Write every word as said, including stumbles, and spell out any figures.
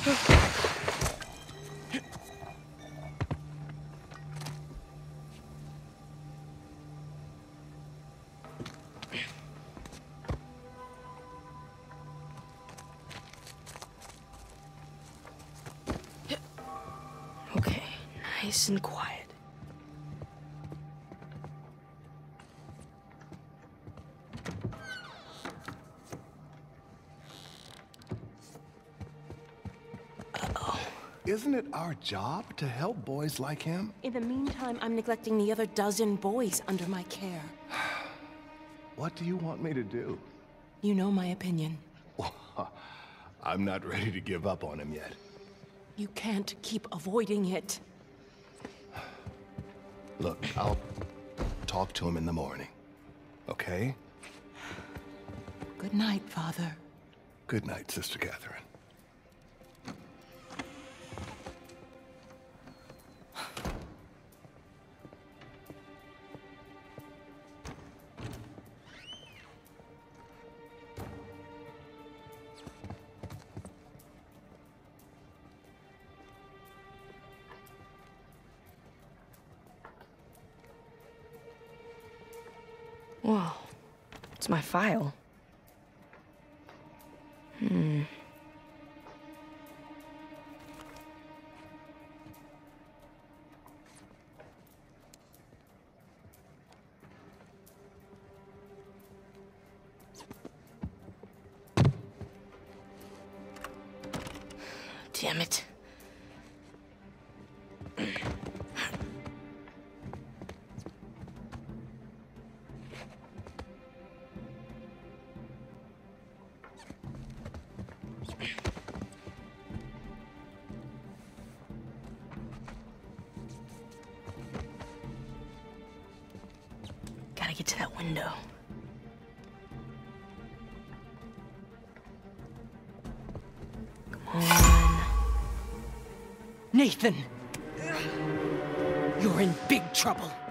Okay, nice and quiet. Isn't it our job to help boys like him? In the meantime, I'm neglecting the other dozen boys under my care. What do you want me to do? You know my opinion. I'm not ready to give up on him yet. You can't keep avoiding it. Look, I'll talk to him in the morning, okay? Good night, Father. Good night, Sister Catherine. Whoa, it's my file. Hmm. Damn it. Gotta get to that window. Come on. Nathan! You're in big trouble.